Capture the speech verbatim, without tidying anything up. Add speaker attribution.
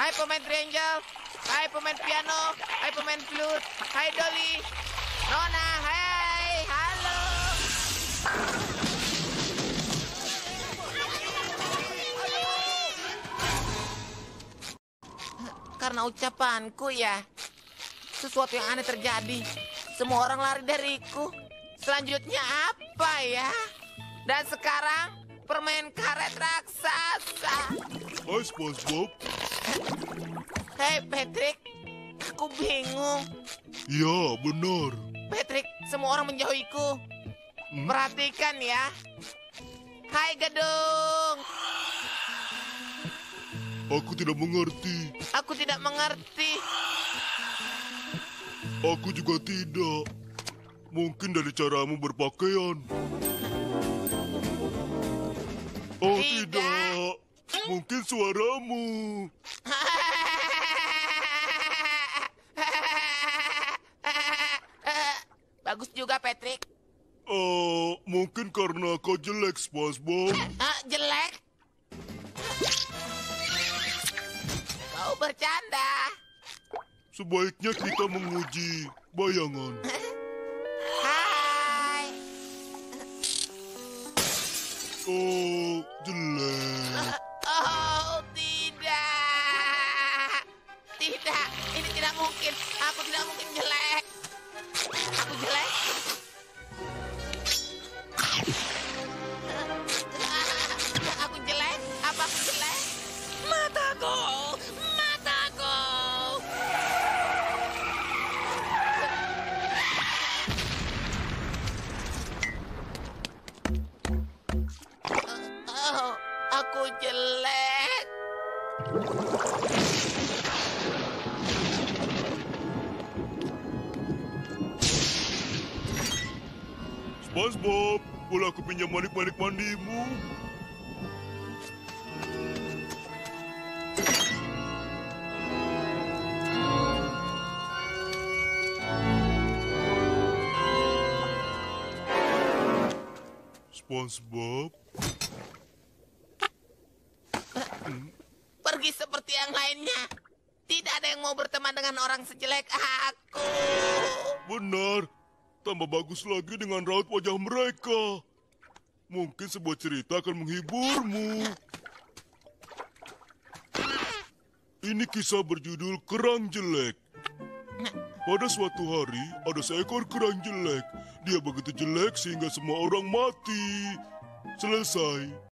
Speaker 1: Hai pemain triangle, hai pemain piano, hai pemain flute, hai Dolly, Nona, hai, halo. Karena ucapanku ya, sesuatu yang aneh terjadi. Semua orang lari dariku. Selanjutnya apa ya? Dan sekarang permain karet raksasa.
Speaker 2: Hai SpongeBob.
Speaker 1: Hei Patrick, aku bingung.
Speaker 2: Ya, benar.
Speaker 1: Patrick, semua orang menjauhiku.
Speaker 2: Hmm?
Speaker 1: Perhatikan ya. Hai gedung.
Speaker 2: Aku tidak mengerti.
Speaker 1: Aku tidak mengerti.
Speaker 2: Aku juga tidak. Mungkin dari caramu berpakaian. Oh
Speaker 1: Tidak.
Speaker 2: tidak. Mungkin suaramu.
Speaker 1: Bagus juga Patrick.
Speaker 2: Eh, mungkin karena kau jelek, SpongeBob.
Speaker 1: Ah, jelek. Kau bercanda.
Speaker 2: Sebaiknya kita menguji bayangan.
Speaker 1: Hai.
Speaker 2: Oh, jelek.
Speaker 1: Oh, tidak. Tidak, ini tidak mungkin. Aku tidak mungkin jelek. Aku jelek. Aku jelek. Apa aku jelek? Mataku. Mataku. Oh, aku jelek.
Speaker 2: SpongeBob, boleh aku pinjam manik-manik mandimu? SpongeBob?
Speaker 1: Pergi seperti yang lainnya. Tidak ada yang mau berteman dengan orang sejelek aku.
Speaker 2: Benar. Tambah bagus lagi dengan raut wajah mereka. Mungkin sebuah cerita akan menghiburmu. Ini kisah berjudul Kerang Jelek. Pada suatu hari, ada seekor kerang jelek. Dia begitu jelek sehingga semua orang mati. Selesai.